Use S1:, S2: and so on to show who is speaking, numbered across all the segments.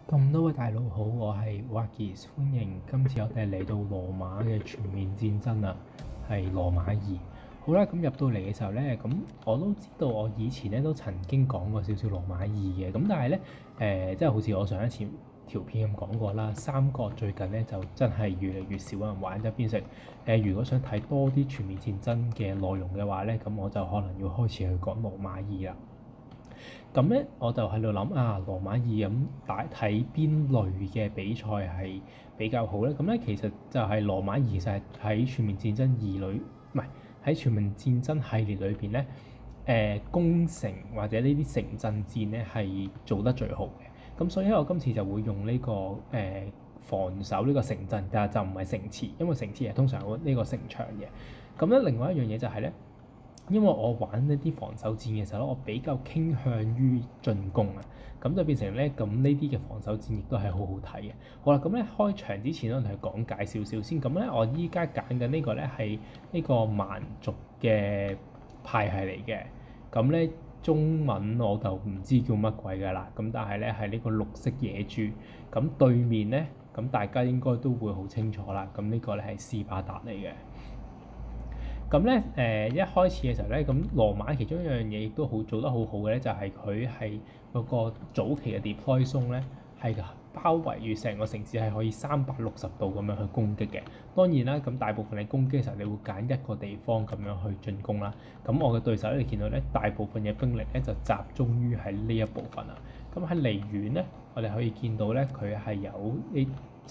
S1: 咁多位大佬好，我係 Wackys，歡迎今次我哋嚟到羅馬嘅全面戰爭啊，係羅馬二。好啦，咁入到嚟嘅時候咧，咁我都知道我以前咧都曾經講過少少羅馬二嘅，咁但係咧即係好似我上一次條片咁講過啦，三國最近咧就真係越嚟越少人玩，就變成如果想睇多啲全面戰爭嘅內容嘅話咧，咁我就可能要開始去講羅馬二啦。咁咧，我就喺度諗啊，羅馬二咁睇邊類嘅比賽係比較好咧？咁咧其實就係羅馬二就係喺全面戰爭二裏，唔係喺全面戰爭系列裏邊咧，攻城或者呢啲城鎮戰咧係做得最好嘅。咁所以咧，我今次就會用呢防守呢個城鎮，但係就唔係城池，因為城池係通常有呢個城牆嘅。咁咧，另外一樣嘢就係咧。因為我玩呢啲防守戰嘅時候咧，我比較傾向於進攻啊，咁就變成咧，咁呢啲嘅防守戰亦都係好好睇嘅。好啦，咁咧開場之前咧，我哋講解少少先。咁咧，我依家揀緊呢個咧係呢個蠻族嘅派系嚟嘅。咁咧中文我就唔知叫乜鬼㗎啦。咁但係咧係呢個綠色野豬。咁對面咧，咁大家應該都會好清楚啦。咁呢個咧係斯巴達嚟嘅。咁咧一開始嘅時候咧，咁羅馬其中一樣嘢亦都做得好好嘅咧，就係佢係嗰個早期嘅 deploy zone 咧，係包圍住成個城市係可以360度咁樣去攻擊嘅。當然啦，咁大部分你攻擊嘅時候，你會揀一個地方咁樣去進攻啦。咁我嘅對手咧，你見到咧，大部分嘅兵力咧就集中於喺呢一部分啊。咁喺離遠咧，我哋可以見到咧，佢係有呢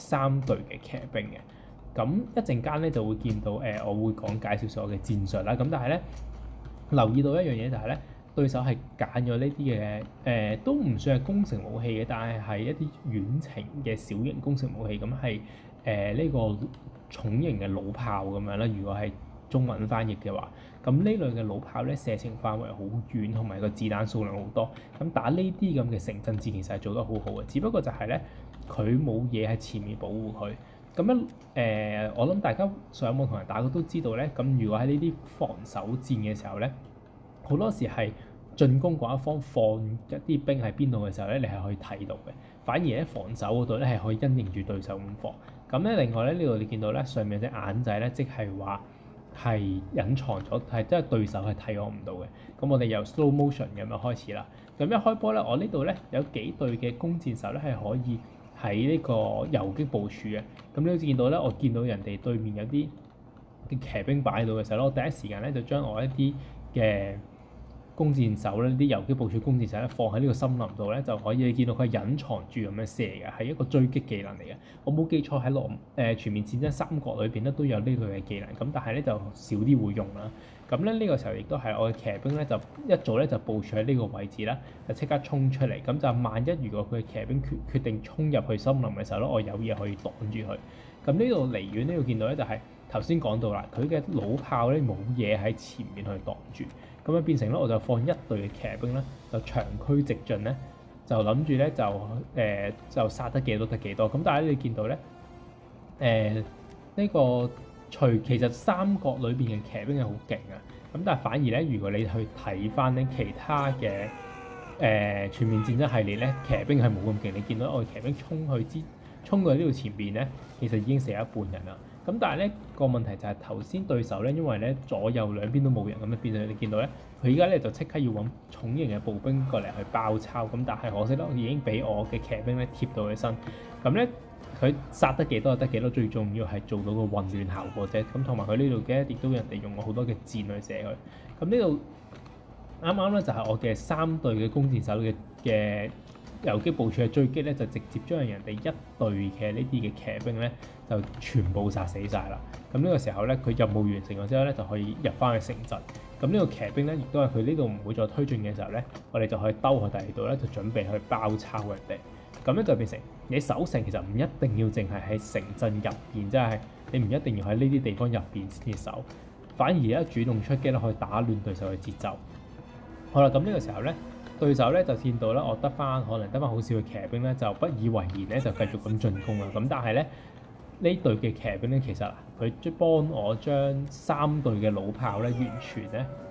S1: 3隊嘅騎兵嘅。咁一陣間咧就會見到我會講解少少我嘅戰術啦。咁但係咧留意到一樣嘢就係咧，對手係揀咗呢啲嘅都唔算係攻城武器嘅，但係係一啲遠程嘅小型攻城武器。咁係呢個重型嘅弩炮咁樣啦。如果係中文翻譯嘅話，咁呢類嘅弩炮咧射程範圍好遠，同埋個子彈數量好多。咁打呢啲咁嘅城鎮戰其實係做得好好嘅，只不過就係咧佢冇嘢喺前面保護佢。咁樣我諗大家上網同人打過都知道咧。咁如果喺呢啲防守戰嘅時候咧，好多時係進攻嗰一方放一啲兵喺邊度嘅時候咧，你係可以睇到嘅。反而喺防守嗰度咧係可以因應住對手咁防。咁咧另外咧呢度你見到咧上面隻眼仔咧，即係話係隱藏咗，係即係對手係睇我唔到嘅。咁我哋由 slow motion 咁樣開始啦。咁一開波咧，我呢度咧有幾隊嘅弓箭手咧係可以喺呢個遊擊部署嘅。咁你好似見到咧，我見到人哋對面有啲嘅騎兵擺喺度嘅時候咧，我第一時間咧就將我一啲嘅弓箭手咧，啲遊擊部署弓箭手咧放喺呢個森林度咧，就可以你見到佢係隱藏住咁樣射嘅，係一個追擊技能嚟嘅。我冇記錯喺全面戰爭三國裏邊咧都有呢類嘅技能，咁但係咧就少啲會用啦。咁咧呢個時候亦都係我嘅騎兵咧就一早咧就部署喺呢個位置啦，就即刻衝出嚟。咁就萬一如果佢嘅騎兵決定衝入去森林嘅時候咧，我有嘢可以擋住佢。咁呢度離遠呢度見到咧就係頭先講到啦，佢嘅弩炮咧冇嘢喺前面去擋住，咁樣變成咧我就放一隊嘅騎兵咧就長驅直進咧，就諗住咧就殺得幾多得幾多。咁但係你見到咧呢個其實三國裏邊嘅騎兵係好勁啊，咁但係反而咧如果你去睇翻咧其他嘅全面戰爭系列咧，騎兵係冇咁勁。你見到我嘅騎兵衝過去呢度前邊咧，其實已經死一半人啦。咁但係咧個問題就係頭先對手咧，因為咧左右兩邊都冇人咁樣，變咗你見到咧，佢而家咧就即刻要揾重型嘅步兵過嚟去包抄。咁但係可惜咧，已經俾我嘅騎兵咧貼到佢身。咁咧佢殺得幾多就得幾多，最重要係做到個混亂效果啫。咁同埋佢呢度嘅亦都人哋用過好多嘅箭去射佢。咁呢度啱啱咧就係我嘅3隊嘅弓箭手嘅遊擊部署嘅追擊咧，就直接將人哋一隊嘅呢啲嘅騎兵咧就全部殺死晒啦。咁呢個時候咧，佢任務完成咗之後咧，就可以入翻去城鎮。咁呢個騎兵咧，亦都係佢呢度唔會再推進嘅時候咧，我哋就可以兜去第二度咧，就準備去包抄人哋。咁咧就變成你守城其實唔一定要淨係喺城鎮入邊，即係你唔一定要喺呢啲地方入邊先至守，反而咧主動出擊咧可以打亂對手嘅節奏。好啦，咁呢個時候咧，對手咧就見到咧，我可能得翻好少嘅騎兵咧，就不以為然咧，就繼續咁進攻啦。咁但係咧呢隊嘅騎兵咧，其實佢幫我將3隊嘅弩炮咧完全咧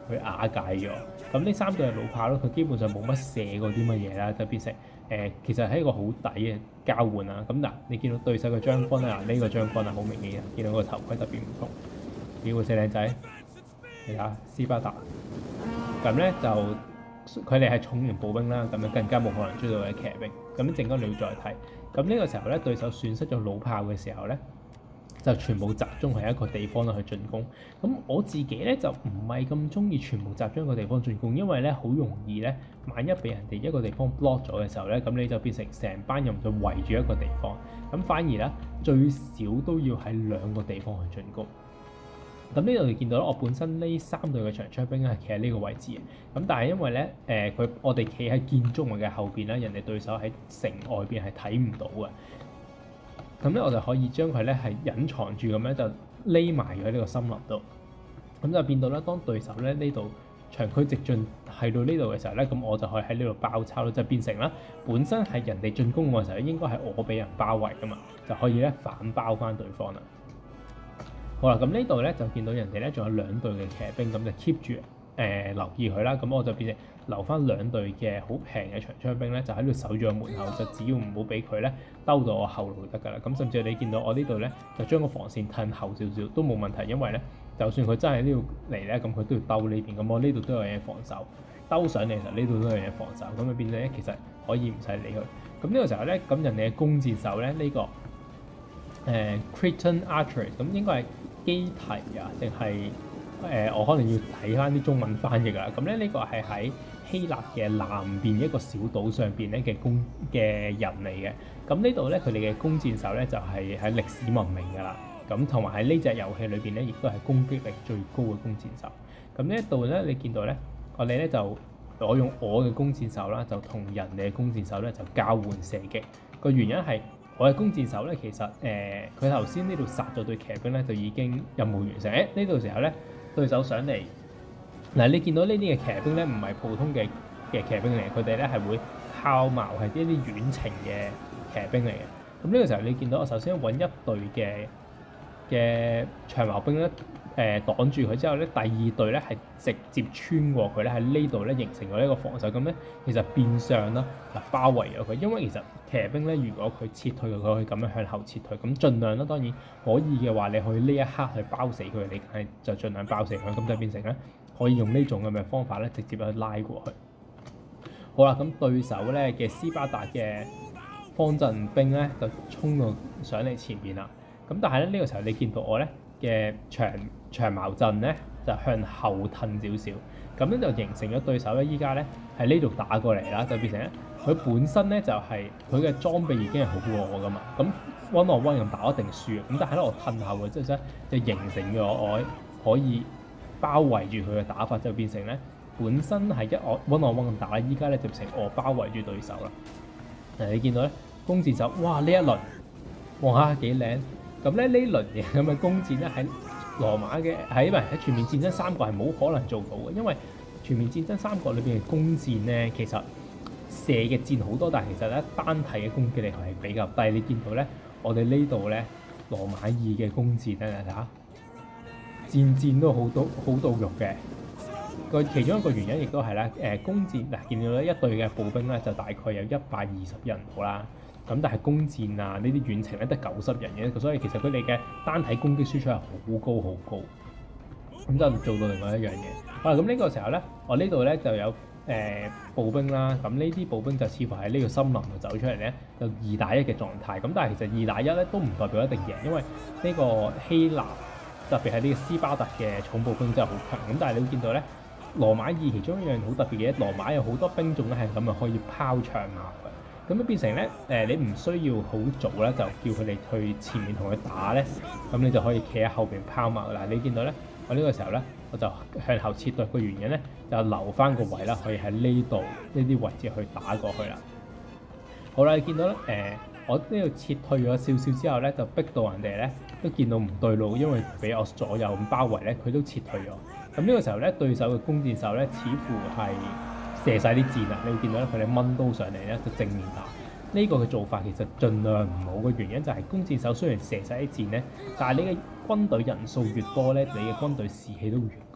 S1: 佢瓦解咗。咁呢3隊嘅老炮咧，佢基本上冇乜射過啲乜嘢啦，就變成其實係一個好抵嘅交換啦。咁嗱，你見到對手嘅將軍啊，呢個將軍啊好明顯見到個頭盔特別唔同，幾個死靚仔，嚟下斯巴達。咁咧就佢哋係重型步兵啦，咁樣更加冇可能追到嘅騎兵。咁陣間你要再睇。咁呢個時候咧，對手損失咗老炮嘅時候咧，就全部集中喺一個地方去進攻。咁我自己咧就唔係咁中意全部集中一個地方進攻，因為咧好容易咧，萬一俾人哋一個地方 block 咗嘅時候咧，咁你就變成成班人就圍住一個地方。咁反而咧最少都要喺2個地方去進攻。咁呢度你見到咧，我本身呢3隊嘅長槍兵係企喺呢個位置嘅。咁但係因為咧我哋企喺建築物嘅後邊咧，人哋對手喺城外邊係睇唔到嘅。咁咧我就可以將佢咧係隱藏住咁樣就匿埋喺呢個森林度。咁就變到咧，當對手咧呢度長驅直進去到呢度嘅時候咧，咁我就可以喺呢度包抄咯，就變成啦本身係人哋進攻嘅時候，應該係我俾人包圍噶嘛，就可以咧反包翻對方啦。好啦，咁呢度咧就見到人哋咧仲有2隊嘅騎兵，咁就 keep 住留意佢啦。咁我就變成留翻2隊嘅好平嘅長槍兵咧，就喺度守住個門口，就只要唔好俾佢咧兜到我後路就得㗎啦。咁甚至你見到我呢度咧，就將個防線褪後少少都冇問題，因為咧就算佢真係呢度嚟咧，咁佢都要兜呢邊。咁我呢度都有嘢防守，兜上嚟嘅時候呢度都有嘢防守，咁就變咗咧其實可以唔使理佢。咁呢個時候咧，咁人哋嘅弓箭手咧呢個Cretan Archers， 咁應該係基提啊，定係我可能要睇翻啲中文翻譯啦。咁咧呢個係喺希臘嘅南邊一個小島上邊咧嘅人嚟嘅。咁呢度咧佢哋嘅弓箭手咧就係喺歷史聞名㗎啦。咁同埋喺呢隻遊戲裏邊咧，亦都係攻擊力最高嘅弓箭手。咁呢一度咧，你見到咧，我哋咧就我用我嘅弓箭手啦，就同人哋嘅弓箭手咧就交換射擊。個原因係我嘅弓箭手咧，其實佢頭先呢度殺咗隊騎兵咧，就已經任務完成。呢度時候咧，對手上嚟嗱，你見到呢啲嘅騎兵咧，唔係普通嘅騎兵嚟，佢哋咧係會拋錨，係一啲遠程嘅騎兵嚟嘅。咁呢個時候你見到我首先揾一隊嘅長矛兵咧，擋住佢之後咧，第2隊咧係直接穿過佢咧，喺呢度咧形成咗一個防守。咁咧其實變相啦就包圍咗佢，因為其實騎兵咧，如果佢撤退佢可以咁樣向後撤退，咁盡量啦，當然可以嘅話，你可以呢一刻去包死佢，你係就盡量包死佢，咁就變成咧可以用呢種咁嘅方法咧，直接去拉過去。好啦，咁對手咧嘅斯巴達嘅方陣兵咧就衝到上嚟前面啦。咁但係咧呢個時候你見到我咧嘅長矛陣咧就向後褪少少，咁咧就形成咗對手咧依家咧喺呢度打過嚟啦，就變成咧佢本身咧就係佢嘅裝備已經係好過我噶嘛，咁 one on one 咁打一定輸啊，咁但係咧我褪後嘅即係就形成咗我可以包圍住佢嘅打法，就變成咧本身係我 one on one 咁打咧，依家咧就成我包圍住對手啦。你見到咧弓箭手，哇呢一輪望下幾靚！咁咧呢輪嘅咁嘅弓箭咧喺羅馬嘅喺全面戰爭3國係冇可能做到嘅，因為全面戰爭3國裏邊嘅弓箭咧其實射嘅箭好多，但係其實咧單體嘅攻擊力係比較低。你見到咧我哋呢度咧羅馬2嘅弓箭咧，睇下箭都好到肉嘅。其中一個原因亦都係咧弓箭嗱，見到咧一隊嘅步兵咧就大概有120人到啦。咁但係弓箭啊呢啲遠程咧得90人嘅，所以其實佢哋嘅單體攻擊輸出係好高，咁就做到另外一樣嘢。好啦，咁呢個時候咧，我呢度咧就有步兵啦，咁呢啲步兵就似乎喺呢個森林度走出嚟咧，就2打1嘅狀態。咁但係其實2打1咧都唔代表一定贏，因為呢個希臘特別係呢個斯巴達嘅重步兵真係好強。咁但係你會見到咧，羅馬2其中一樣好特別嘅，羅馬有好多兵種咧係咁啊可以拋長矛嘅。咁樣變成咧，你唔需要好早咧，就叫佢哋去前面同佢打咧，咁你就可以企喺後邊拋錨。嗱，你見到咧，我呢個時候咧，我就向後撤退，個原因咧就留翻個位啦，可以喺呢度呢啲位置去打過去啦。好啦，你見到咧，我呢度撤退咗少少之後咧，就逼到人哋咧都見到唔對路，因為俾我左右咁包圍咧，佢都撤退咗。咁呢個時候咧，對手嘅弓箭手咧，似乎係射晒啲箭啦，你會見到咧佢哋掹刀上嚟咧就正面打。呢個嘅做法其實盡量唔好嘅原因就係弓箭手雖然射晒啲箭咧，但係你嘅軍隊人數越多咧，你嘅軍隊士氣都會越高嘅。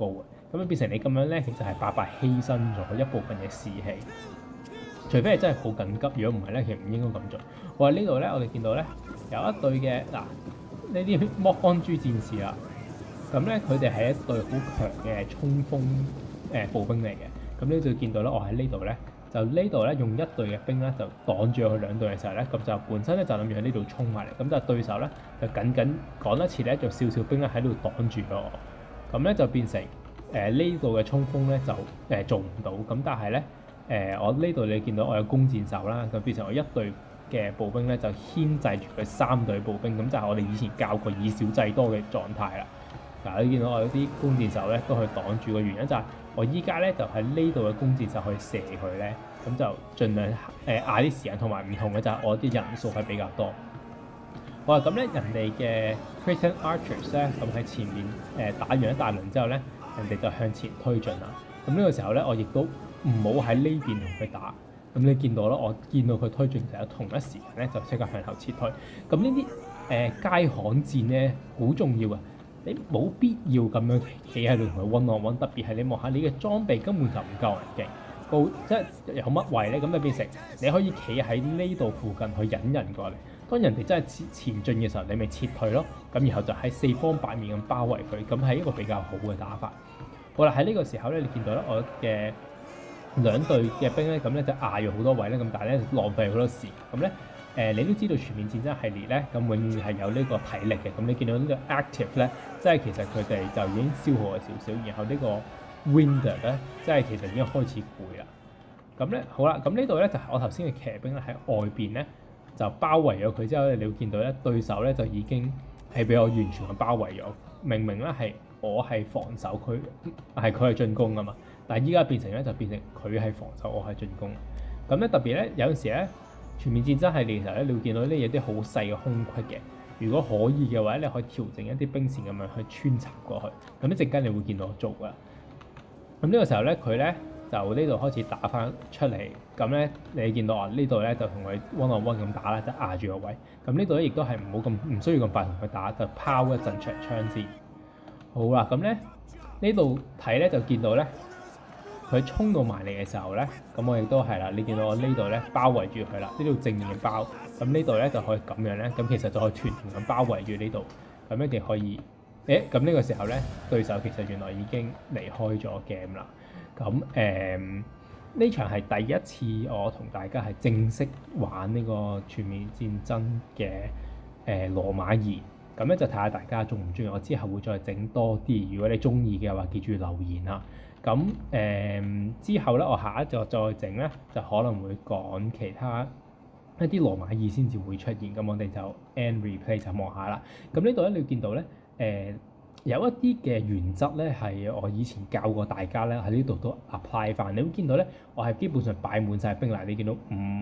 S1: 咁樣變成你咁樣咧，其實係白白犧牲咗一部分嘅士氣。除非係真係好緊急，如果唔係咧，其實唔應該咁做。我喺呢度咧，我哋見到咧有一隊嘅嗱呢啲莫干珠戰士啦。咁咧佢哋係一隊好強嘅衝鋒步兵嚟嘅。咁你就見到咧，我喺呢度咧就呢度咧用一隊嘅兵咧就擋住佢兩隊嘅時候咧，咁就本身咧就諗住喺呢度衝埋嚟，咁但係對手咧就緊趕一次咧，就少少兵咧喺度擋住咗我。咁咧就變成呢度嘅衝鋒咧就做唔到。咁但係咧我呢度你見到我有弓箭手啦，咁變成我一隊嘅步兵咧就牽制住佢3隊步兵，咁就係我哋以前教過以少制多嘅狀態啦。嗱，你見到我有啲弓箭手咧都去擋住，嘅原因就係我依家咧就喺呢度嘅弓箭手去射佢咧，咁就盡量嗌啲時間，同埋唔同嘅就係我啲人數係比較多。好啦，咁咧人哋嘅 Cretan Archers 咧，咁喺前面打完一大輪之後咧，人哋就向前推進啦。咁呢個時候咧，我亦都唔好喺呢邊同佢打。咁你見到啦，我見到佢推進就有同一時間咧，就即刻向後撤退。咁呢啲街巷戰咧好重要啊！你冇必要咁樣企喺度同佢 one on one， 特別係你望下你嘅裝備根本就唔夠人勁，即係有乜位咧？咁就變成你可以企喺呢度附近去引人過嚟。當人哋真係前進嘅時候，你咪撤退咯。咁然後就喺四方八面咁包圍佢，咁係一個比較好嘅打法。好啦，喺呢個時候咧，你見到咧我嘅兩隊嘅兵咧，咁咧就壓咗好多位咧，咁但係咧浪費好多時。咁咧你都知道全面戰爭系列咧，咁永遠係有呢個體力嘅。咁你見到呢個 active 咧，即係其實佢哋就已經消耗咗少少，然後呢個 winder 咧，即係其實已經開始攰啦。咁咧好啦，咁呢度咧就係我頭先嘅騎兵咧喺外邊咧就包圍咗佢之後咧，你會見到咧對手咧就已經係俾我完全嘅包圍咗。明明咧係我係防守，佢係進攻噶嘛，但係依家變成咧就變成佢係防守，我係進攻。咁咧特別咧有陣時咧全面戰爭系列嘅時候咧，你會見到呢有啲好細嘅空隙嘅。如果可以嘅話，你可以調整一啲兵線咁樣去穿插過去。咁一陣間你會見到我做噶。咁呢個時候咧，佢咧就呢度開始打翻出嚟。咁咧你見到啊，呢度咧就同佢 one on one 咁打啦，即係壓住個位。咁呢度咧亦都係唔需要咁快同佢打，就拋一陣長槍先。好啦，咁咧呢度睇咧就見到咧，佢衝到埋嚟嘅時候咧，咁我亦都係啦。你見到我呢度咧包圍住佢啦，呢度正面包，咁呢度咧就可以咁樣咧，咁其實就可以團團咁包圍住呢度，咁一定可以。咁呢個時候咧，對手其實原來已經離開咗 game 啦。咁呢場係第一次我同大家係正式玩呢個全面戰爭嘅羅馬儀。咁咧就睇下大家中唔中意，我之後會再整多啲。如果你中意嘅話，記住留言啦。咁之後咧，我下一集再整咧，就可能會講其他一啲羅馬儀先至會出現。咁我哋就 end replay 就望下啦。咁呢度咧，你見到咧有一啲嘅原則咧，係我以前教過大家咧，喺呢度都 apply 翻。你會見到咧，我係基本上擺滿晒兵啦。你見到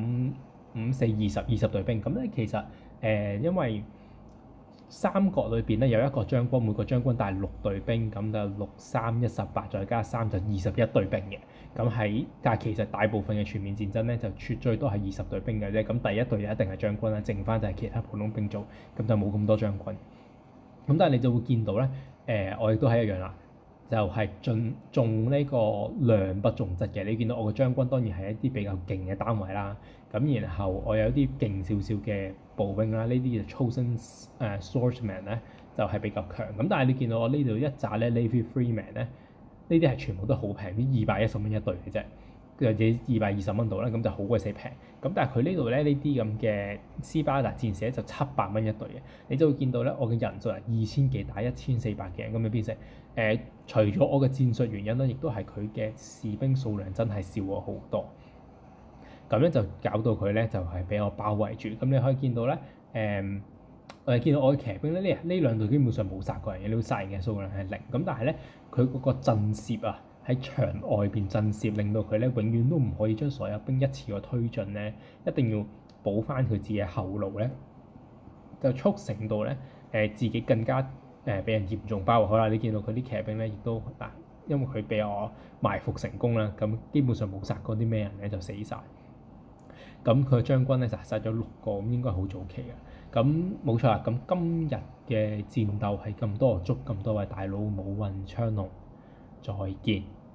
S1: 5、4、20隊兵。咁咧其實因為三國裏邊咧有一個將軍，每個將軍帶6隊兵，咁就6、3、18再加3就21隊兵嘅。但係其實大部分嘅全面戰爭咧就最多係20隊兵嘅啫。咁第一隊就一定係將軍啦，剩翻就係其他普通兵組，咁就冇咁多將軍。咁但係你就會見到咧，我亦都係一樣啦，就係重呢個量不重質嘅。你見到我嘅將軍當然係一啲比較勁嘅單位啦。咁然後我有啲勁少少嘅步兵啦，呢啲就 chosen swordsman 咧就係比較強。咁但係你見到我呢度一紮咧 Navy Freeman 咧，呢啲係全部都好平，啲210蚊一隊嘅啫，或者220蚊度啦，咁就好鬼死平。咁但係佢呢度咧呢啲咁嘅斯巴達戰士就700蚊一隊嘅，你就會見到咧我嘅人數係2000幾打1400幾人，咁樣變成除咗我嘅戰術原因咧，亦都係佢嘅士兵數量真係少咗好多。咁咧就搞到佢咧就係俾我包圍住。咁你可以見到咧，我哋見到我嘅騎兵咧，呢兩隊基本上冇殺過人嘅，你會殺人嘅數量係0。咁但係咧，佢嗰個震懾啊，喺牆外邊震懾，令到佢咧永遠都唔可以將所有兵一次過推進咧，一定要補翻佢自己嘅後路咧，就促成到咧自己更加俾人嚴重包圍。好啦，你見到佢啲騎兵咧，亦都嗱，因為佢俾我埋伏成功啦，咁基本上冇殺過啲咩人咧，就死晒。咁佢將軍咧就殺咗6個，咁應該好早期嘅。咁冇錯啦。咁今日嘅戰鬥係咁多捉咁多位大佬，冇運槍龍再見。